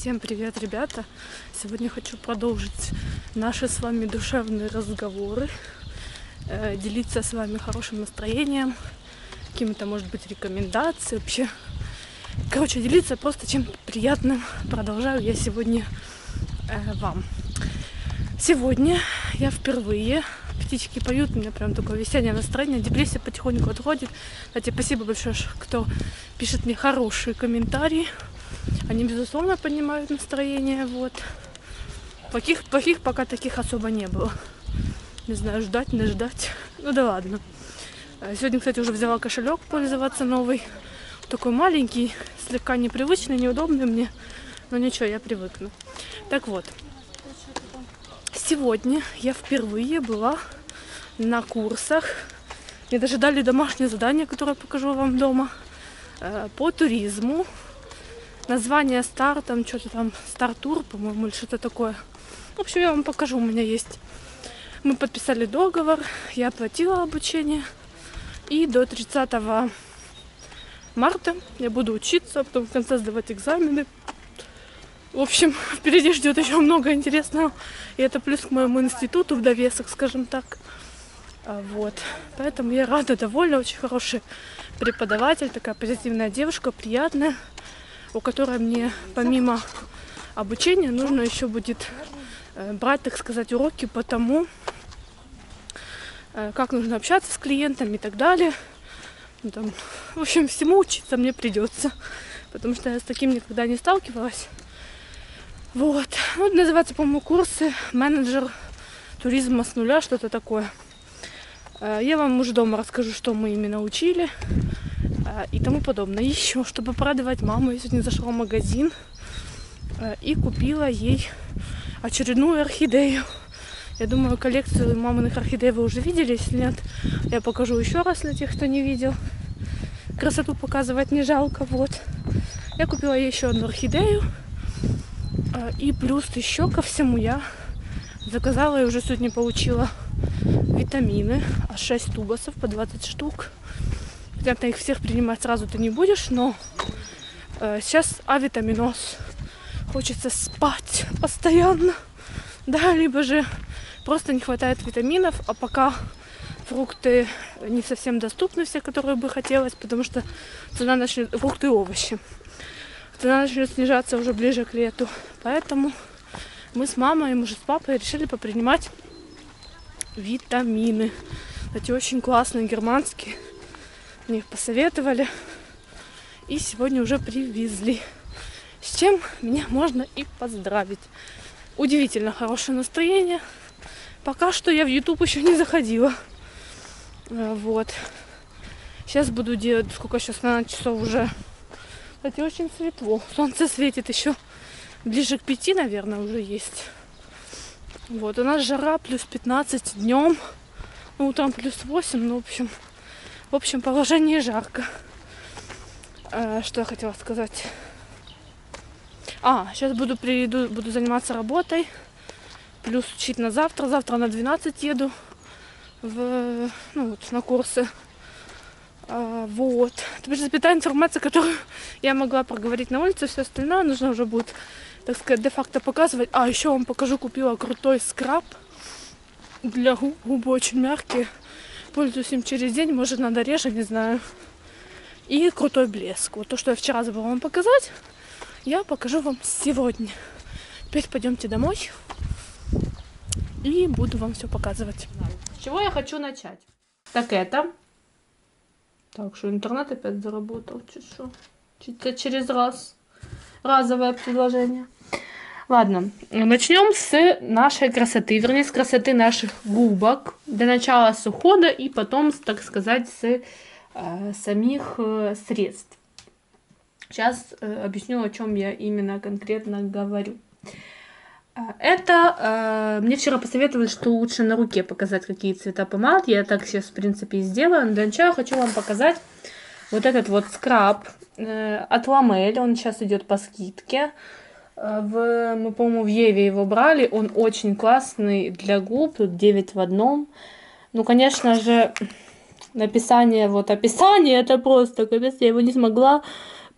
Всем привет, ребята! Сегодня хочу продолжить наши с вами душевные разговоры, делиться с вами хорошим настроением, какими-то, может быть, рекомендациями вообще. Короче, делиться просто чем-то приятным продолжаю я сегодня вам. Сегодня я впервые, птички поют, у меня прям такое весеннее настроение, депрессия потихоньку отходит. Кстати, спасибо большое, кто пишет мне хорошие комментарии. Они, безусловно, поднимают настроение, вот. Плохих пока таких особо не было. Не знаю, ждать, не ждать. Ну да ладно. Сегодня, кстати, уже взяла кошелек пользоваться новый. Такой маленький, слегка непривычный, неудобный мне. Но ничего, я привыкну. Так вот. Сегодня я впервые была на курсах. Мне даже дали домашнее задание, которое покажу вам дома. По туризму. Название Стар, там что-то там, Стар-тур, по-моему, или что-то такое. В общем, я вам покажу, у меня есть. Мы подписали договор, я оплатила обучение. И до 30 марта я буду учиться, а потом в конце сдавать экзамены. В общем, впереди ждет еще много интересного. И это плюс к моему институту в довесок, скажем так. Вот. Поэтому я рада, довольна, очень хороший преподаватель, такая позитивная девушка, приятная, у которой мне помимо обучения нужно еще будет брать, так сказать, уроки по тому, как нужно общаться с клиентами и так далее. Ну, там, в общем, всему учиться мне придется, потому что я с таким никогда не сталкивалась. Вот. Ну, называется, по-моему, курсы «Менеджер туризма с нуля», что-то такое. Я вам уже дома расскажу, что мы именно учили и тому подобное. Еще, чтобы порадовать маму, я сегодня зашла в магазин и купила ей очередную орхидею. Я думаю, коллекцию маминых орхидей вы уже видели. Если нет, я покажу еще раз для тех, кто не видел. Красоту показывать не жалко. Вот. Я купила ей еще одну орхидею. И плюс еще ко всему я заказала и уже сегодня получила витамины. Аж 6 тубусов по 20 штук. Понятно, их всех принимать сразу ты не будешь, но сейчас авитаминоз. Хочется спать постоянно. Да, либо же просто не хватает витаминов, а пока фрукты не совсем доступны, все, которые бы хотелось, потому что цена начнет, фрукты и овощи, цена начнет снижаться уже ближе к лету. Поэтому мы с мамой и мы же с папой решили попринимать витамины. Кстати, очень классные, германские. Мне их посоветовали. И сегодня уже привезли. С чем меня можно и поздравить. Удивительно хорошее настроение. Пока что я в YouTube еще не заходила. Вот. Сейчас буду делать, сколько сейчас, 12 часов уже. Кстати, очень светло. Солнце светит еще ближе к 5, наверное, уже есть. Вот, у нас жара плюс 15 днем. Ну, утром плюс 8, ну, в общем, положение жарко. Что я хотела сказать? Сейчас буду заниматься работой. Плюс учить на завтра. Завтра на 12 еду на курсы. Вот. Это, в принципе, та информация, которую я могла проговорить на улице. Все остальное нужно уже будет, так сказать, де-факто показывать. Еще вам покажу, купила крутой скраб для губ. Губы очень мягкие. Пользуюсь им через день, может, надо реже, не знаю. И крутой блеск. Вот то, что я вчера забыла вам показать, я покажу вам сегодня. Теперь пойдемте домой и буду вам все показывать. С чего я хочу начать? Так, что интернет опять заработал. Чуть-чуть через раз. Разовое предложение. Ладно, начнем с нашей красоты, вернее, с красоты наших губок. Для начала с ухода и потом, так сказать, с самих средств. Сейчас объясню, о чем я именно конкретно говорю. Это мне вчера посоветовали, что лучше на руке показать, какие цвета помад. Я так сейчас, в принципе, и сделаю. Но для начала хочу вам показать вот этот вот скраб от Ламель. Он сейчас идет по скидке. Мы, по-моему, в Еве его брали. Он очень классный для губ. Тут 9 в одном. Ну, конечно же, описание это просто капец. Я его не смогла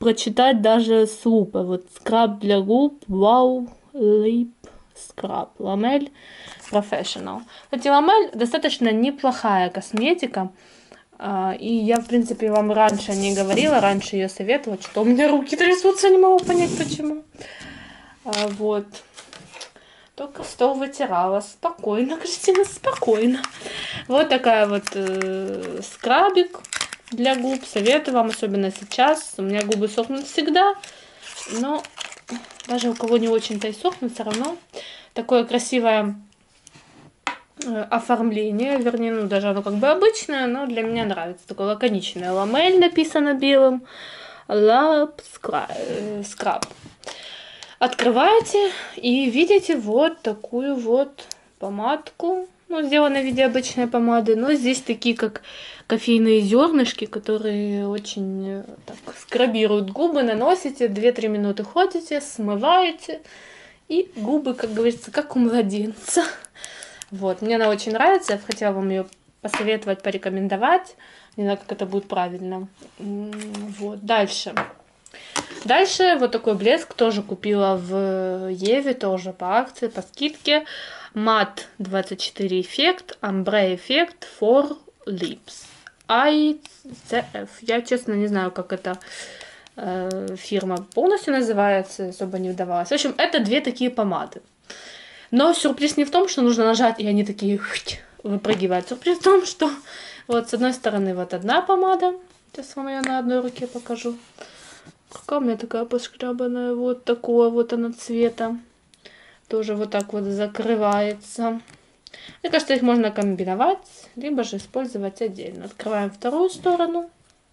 прочитать даже с лупой. Вот скраб для губ, Wow Lip Scrub, Ламель Professional. Кстати, Ламель достаточно неплохая косметика. И я, в принципе, вам раньше не говорила, раньше ее советовала, что у меня руки трясутся, не могу понять почему. Вот. Только стол вытирала. Спокойно, Кристина, спокойно. Вот такая вот скрабик для губ. Советую вам, особенно сейчас. У меня губы сохнут всегда. Но даже у кого не очень-то и сохнут, все равно такое красивое оформление. Вернее, ну даже оно как бы обычное, но для меня нравится. Такое лаконичное. Ламель написано белым. Lab Scrub. Открываете и видите вот такую вот помадку. Ну, сделана в виде обычной помады, но здесь такие как кофейные зернышки, которые очень так скрабируют губы. Наносите, 2-3 минуты ходите, смываете, и губы, как говорится, как у младенца. Вот, мне она очень нравится, я хотела вам ее посоветовать, порекомендовать. Не знаю, как это будет правильно. Вот, дальше. Дальше вот такой блеск тоже купила в Еве, тоже по акции, по скидке. Matte 24 эффект, Ombre эффект for Lips. ICF. Я, честно, не знаю, как эта фирма полностью называется, особо не вдавалась. В общем, это две такие помады. Но сюрприз не в том, что нужно нажать, и они такие выпрыгивают. Сюрприз в том, что вот с одной стороны вот одна помада. Сейчас вам ее на одной руке покажу. Какая у меня такая пошкрябанная, вот такого вот она цвета. Тоже вот так вот закрывается. Мне кажется, их можно комбиновать, либо же использовать отдельно. Открываем вторую сторону.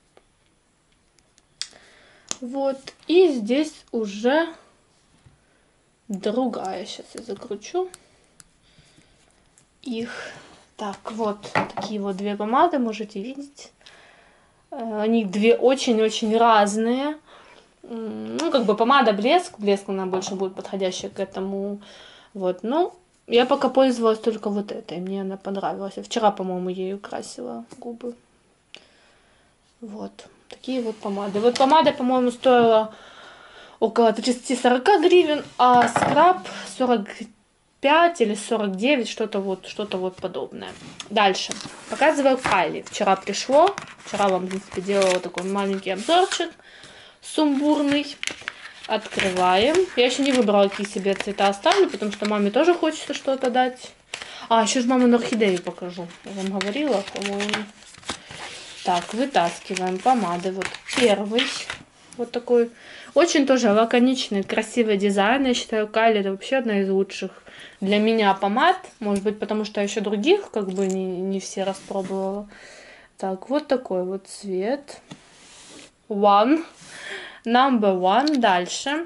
Вот. И здесь уже другая. Сейчас я закручу их. Так, вот такие вот две помады, можете видеть. Они две очень-очень разные. Ну, как бы помада блеск она больше будет подходящая к этому. Вот, ну, я пока пользовалась только вот этой, мне она понравилась. Я вчера, по-моему, ею красила губы. Вот, такие вот помады. Вот помада, по-моему, стоила около 30-40 гривен, а скраб 45 или 49, что-то вот подобное. Дальше, показываю Кайли. Вчера пришло, вчера вам, в принципе, делала такой маленький обзорчик. Сумбурный. Открываем. Я еще не выбрала, какие себе цвета оставлю, потому что маме тоже хочется что-то дать. А, еще же мамину орхидею покажу. Я вам говорила, по-моему. Так, вытаскиваем помады. Вот первый. Вот такой. Очень тоже лаконичный, красивый дизайн. Я считаю, Кайли это вообще одна из лучших для меня помад. Может быть, потому что еще других как бы не все распробовала. Так, вот такой вот цвет. Number one. Дальше.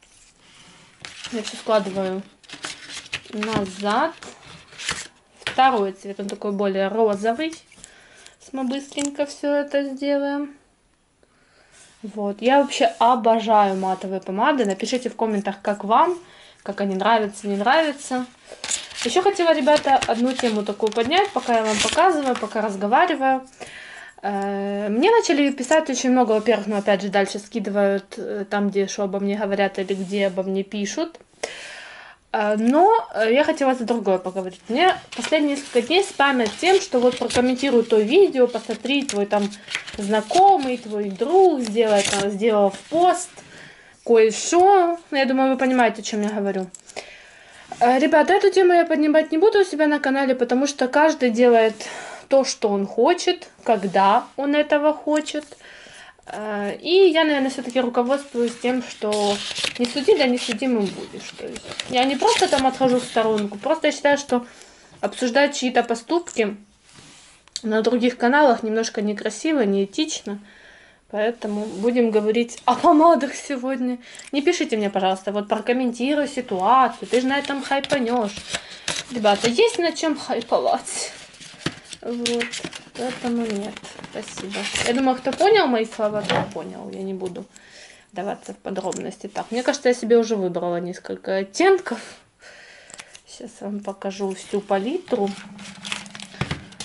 Я все складываю назад. Второй цвет. Он такой более розовый. Мы быстренько все это сделаем. Вот. Я вообще обожаю матовые помады. Напишите в комментах, как вам. Как они нравятся, не нравятся. Еще хотела, ребята, одну тему такую поднять, пока я вам показываю, пока разговариваю. Мне начали писать очень много, во-первых, но опять же дальше скидывают там, где что обо мне говорят или где обо мне пишут. Но я хотела за другое поговорить. Мне последние несколько дней спамят тем, что вот прокомментируй то видео, посмотри, твой там знакомый, твой друг сделал в пост кое-что. Я думаю, вы понимаете, о чем я говорю. Ребята, эту тему я поднимать не буду у себя на канале, потому что каждый делает то, что он хочет, когда он этого хочет. И я, наверное, все-таки руководствуюсь тем, что не суди, да не судимым будешь. То есть я не просто там отхожу в сторонку, просто я считаю, что обсуждать чьи-то поступки на других каналах немножко некрасиво, неэтично. Поэтому будем говорить о помадах сегодня. Не пишите мне, пожалуйста, вот прокомментируй ситуацию, ты же на этом хайпанешь. Ребята, есть над чем хайповать. Вот, поэтому нет, спасибо. Я думаю, кто понял мои слова, тот понял. Я не буду вдаваться в подробности. Так, мне кажется, я себе уже выбрала несколько оттенков. Сейчас вам покажу всю палитру.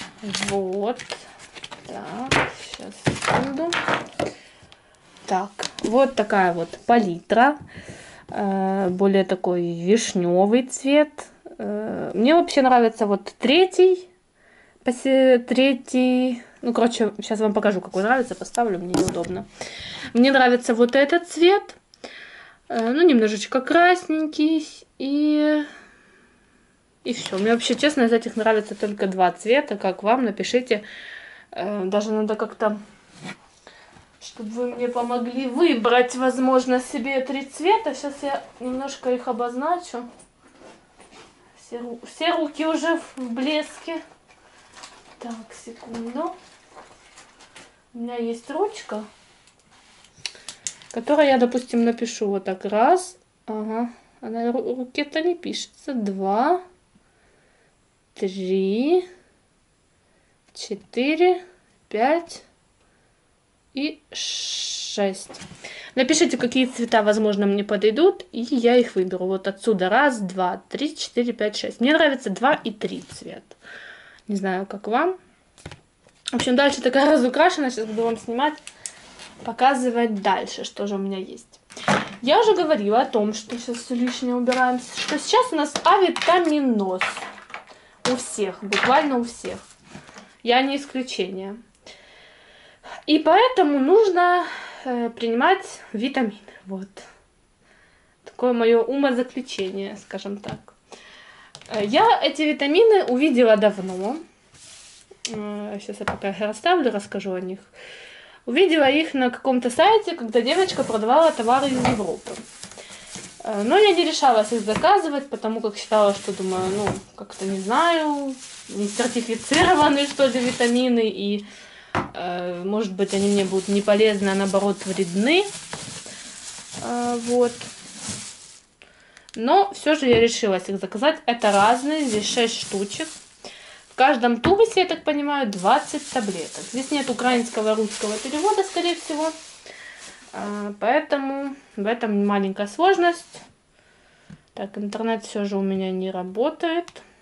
Вот. Так, сейчас, секунду. Так, Вот такая вот палитра. Более такой вишневый цвет. Мне вообще нравится вот третий. Ну, короче, сейчас вам покажу, какой нравится. Поставлю, мне неудобно. Мне нравится вот этот цвет. Ну, немножечко красненький. И все. Мне вообще, честно, из этих нравится только два цвета. Как вам, напишите. Даже надо как-то, чтобы вы мне помогли выбрать, возможно, себе 3 цвета. Сейчас я немножко их обозначу. Все руки уже в блеске. Так, секунду. У меня есть ручка, которой я, допустим, напишу вот так. Раз. Ага. А на руке-то не пишется. 2, 3, 4, 5 и 6. Напишите, какие цвета, возможно, мне подойдут, и я их выберу. Вот отсюда. 1, 2, 3, 4, 5, 6. Мне нравится 2 и 3 цвет. Не знаю, как вам. В общем, дальше такая разукрашена. Сейчас буду вам снимать, показывать дальше, что же у меня есть. Я уже говорила о том, что сейчас все лишнее убираем, что сейчас у нас авитаминоз. У всех, буквально у всех. Я не исключение. И поэтому нужно принимать витамины. Вот. Такое мое умозаключение, скажем так. Я эти витамины увидела давно. Сейчас я пока их расставлю, расскажу о них. Увидела их на каком-то сайте, когда девочка продавала товары из Европы. Но я не решалась их заказывать, потому как считала, что, думаю, ну, как-то не знаю, не сертифицированные, что ли, витамины, и, может быть, они мне будут не полезны, а наоборот вредны. Вот. Но все же я решилась их заказать. Это разные, здесь 6 штучек. В каждом тубусе, я так понимаю, 20 таблеток. Здесь нет украинского, русского перевода, скорее всего. Поэтому в этом маленькая сложность. Так, интернет все же у меня не работает.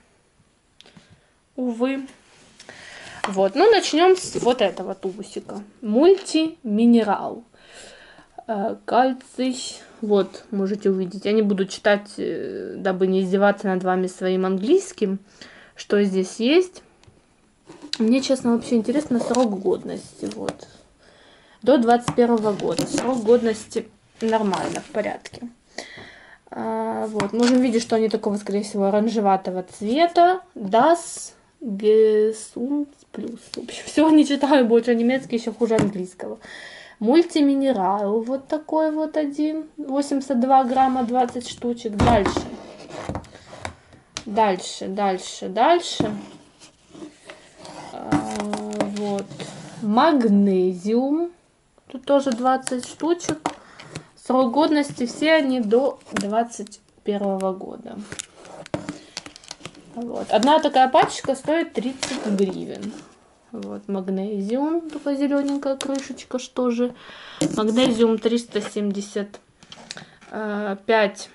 Увы. Вот, ну начнем с вот этого тубусика. Мультиминерал. Кальций. Вот, можете увидеть. Я не буду читать, дабы не издеваться над вами своим английским, что здесь есть. Мне, честно, вообще интересно срок годности. Вот. До 21 года. Срок годности нормально, в порядке. Вот. Можем видеть, что они такого, скорее всего, оранжеватого цвета. Das Gesund Plus. В общем, все не читаю больше немецкий, еще хуже английского. Мультиминерал. Вот такой вот один. 82 грамма, 20 штучек. Дальше. Вот. Магнезиум. Тут тоже 20 штучек. Срок годности все они до 21 года. Вот. Одна такая пачка стоит 30 гривен. Вот, магнезиум, такая зелененькая крышечка, что же. Магнезиум 375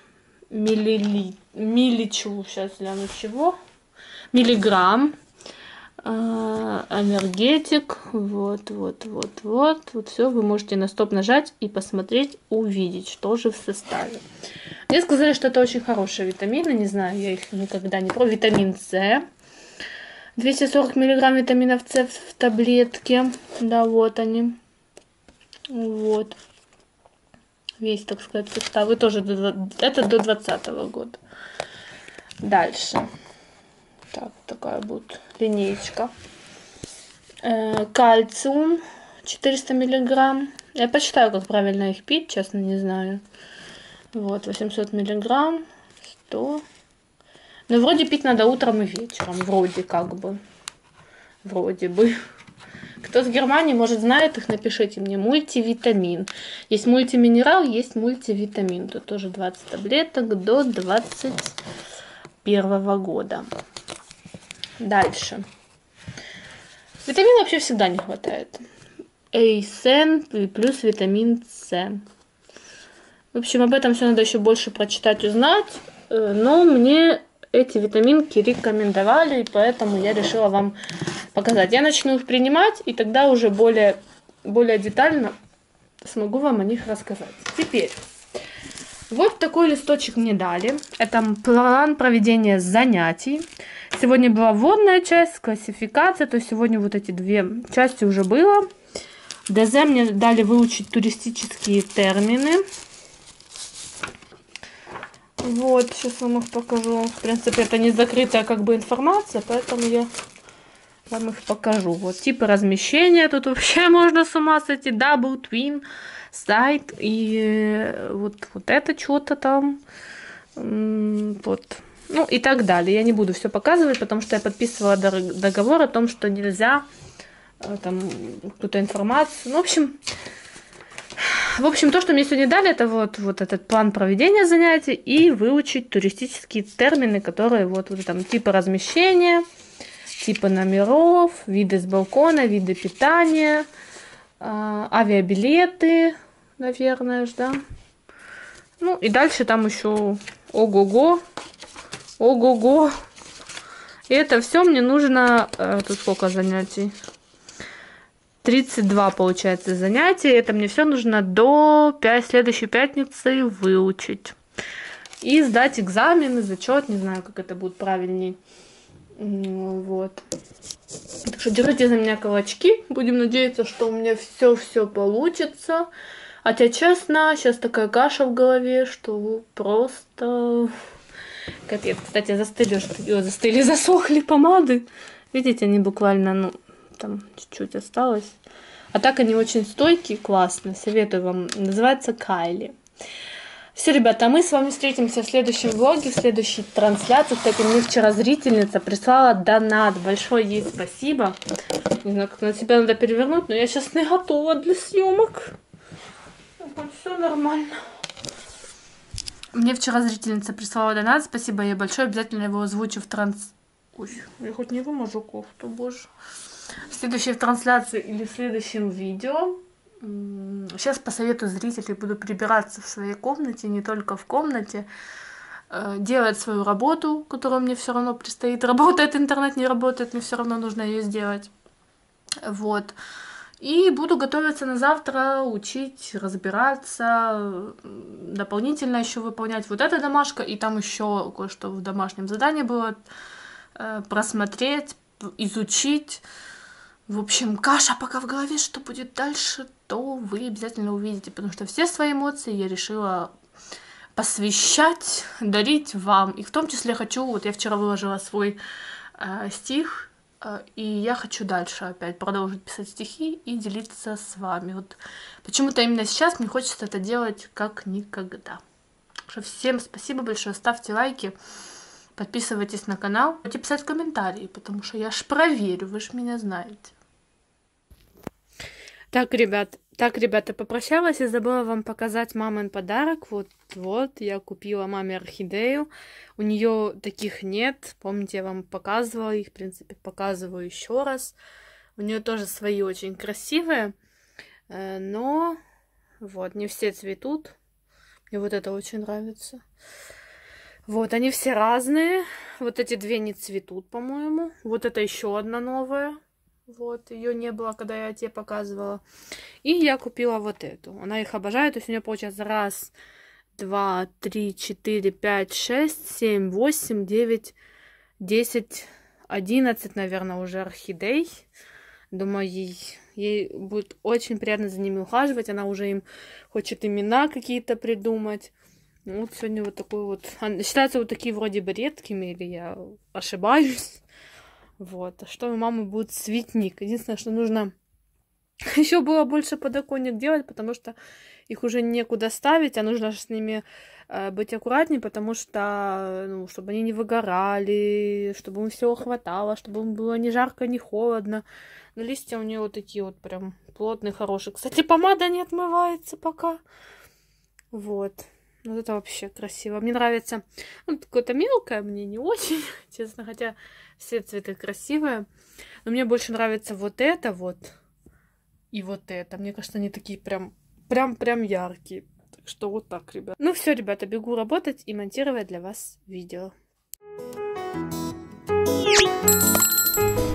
милличу, сейчас гляну чего. Миллиграмм. Энергетик. Вот все. Вы можете на стоп нажать и посмотреть, увидеть, что же в составе. Мне сказали, что это очень хорошие витамины. Не знаю, я их никогда не пробовала. Витамин С. 240 миллиграмм витаминов С в таблетке. Да, вот они. Вот. Весь, так сказать, состав. И тоже это до 2020 года. Дальше. Так, такая будет линеечка. Кальциум 400 миллиграмм. Я почитаю, как правильно их пить, честно, не знаю. Вот, 800 миллиграмм. 100. Но вроде пить надо утром и вечером. Вроде как бы. Вроде бы. Кто с Германии, может, знает их, напишите мне. Мультивитамин. Есть мультиминерал, есть мультивитамин. Тут тоже 20 таблеток до 21 года. Дальше. Витамина вообще всегда не хватает. Эйсен плюс витамин С. В общем, об этом все надо еще больше прочитать, узнать. Но мне эти витаминки рекомендовали, и поэтому я решила вам показать. Я начну их принимать, и тогда уже более детально смогу вам о них рассказать. Теперь, вот такой листочек мне дали. Это план проведения занятий. Сегодня была вводная часть, классификация, то есть сегодня вот эти две части уже было. ДЗ мне дали выучить туристические термины. Вот, сейчас вам их покажу. В принципе, это не закрытая как бы информация, поэтому я вам их покажу. Вот типы размещения. Тут вообще можно с ума сойти. Double, Twin, сайт. И вот это что-то там. Вот. Ну и так далее. Я не буду все показывать, потому что я подписывала договор о том, что нельзя там какую-то информацию. Ну, в общем, то, что мне сегодня дали, это вот этот план проведения занятий и выучить туристические термины, которые вот там типы размещения, типы номеров, виды с балкона, виды питания, авиабилеты, наверное, да. Ну и дальше там еще ого-го. И это все мне нужно, тут сколько занятий? 32, получается, занятия. Это мне все нужно до следующей пятницы выучить. И сдать экзамены, зачет, не знаю, как это будет правильней. Вот. Так что держите за меня кулачки. Будем надеяться, что у меня все получится. Хотя, честно, сейчас такая каша в голове, что просто капец. Кстати, засохли помады. Видите, они буквально, ну, там чуть-чуть осталось. А так они очень стойкие, классные. Советую вам. Называется Кайли. Все, ребята, мы с вами встретимся в следующем влоге, в следующей трансляции. Кстати, мне вчера зрительница прислала донат. Большое ей спасибо. Не знаю, как на себя надо перевернуть, но я сейчас не готова для съемок. Вот, все нормально. Мне вчера зрительница прислала донат. Спасибо ей большое. Обязательно его озвучу в Ой, я хоть не выможу кофту, боже. В следующей трансляции или в следующем видео. Сейчас по совету зрителей буду прибираться в своей комнате, не только в комнате, делать свою работу, которую мне все равно предстоит. Работает интернет, не работает, мне все равно нужно ее сделать. Вот. И буду готовиться на завтра, учить, разбираться, дополнительно еще выполнять вот эта домашка, и там еще кое-что в домашнем задании было просмотреть, изучить. В общем, каша пока в голове, что будет дальше, то вы обязательно увидите, потому что все свои эмоции я решила посвящать, дарить вам. И в том числе хочу, вот я вчера выложила свой стих, и я хочу дальше опять продолжить писать стихи и делиться с вами. Вот почему-то именно сейчас мне хочется это делать как никогда. Всем спасибо большое, ставьте лайки, подписывайтесь на канал, будете писать комментарии, потому что я ж проверю, вы ж меня знаете. Так, ребята, попрощалась и забыла вам показать мамин подарок. Вот, я купила маме орхидею. У нее таких нет. Помните, я вам показывала их, в принципе, показываю еще раз. У нее тоже свои очень красивые, но вот, не все цветут. Мне вот это очень нравится. Вот, они все разные. Вот эти две не цветут, по-моему. Вот это еще одна новая. Вот, ее не было, когда я тебе показывала. И я купила вот эту. Она их обожает. То есть у нее получается 1, 2, 3, 4, 5, 6, 7, 8, 9, 10, 11, наверное, уже орхидей. Думаю, ей будет очень приятно за ними ухаживать. Она уже им хочет имена какие-то придумать. Вот сегодня вот такой вот... Считаются вот такие вроде бы редкими, или я ошибаюсь. Вот. А что у мамы будет цветник. Единственное, что нужно еще было больше подоконник делать, потому что их уже некуда ставить, а нужно с ними быть аккуратнее, потому что, ну, чтобы они не выгорали, чтобы им всего хватало, чтобы им было ни жарко, ни холодно. Но листья у нее вот такие вот прям плотные, хорошие. Кстати, помада не отмывается пока. Вот. Вот это вообще красиво. Мне нравится. Ну, какое-то мелкое, мне не очень, честно, хотя все цветы красивые. Но мне больше нравится вот это вот и вот это. Мне кажется, они такие прям яркие. Так что вот так, ребят. Ну все, ребята, бегу работать и монтировать для вас видео.